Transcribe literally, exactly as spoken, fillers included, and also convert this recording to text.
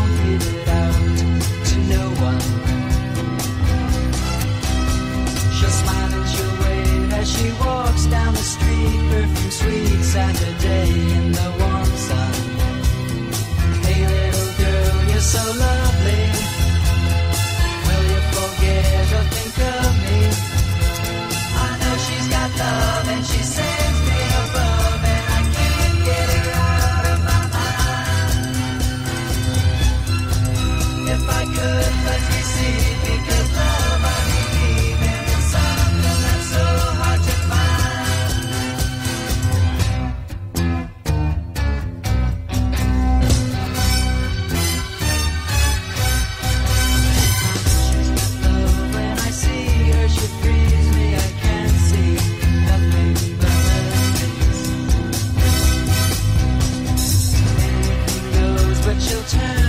won't give it out to no one. She'll smile and she'll wave as she walks down the street, perfume sweet Saturday in the warm sun. Hey little girl, you're so lovely. Will you forget or think of me? I know she's got love and she sends me above, and I can't get her out of my mind. If I could, let me see, because love I believe in is something that's so hard to find. She's got love when I see her, she frees me, I can't see nothing but memories. Anything goes, but she'll turn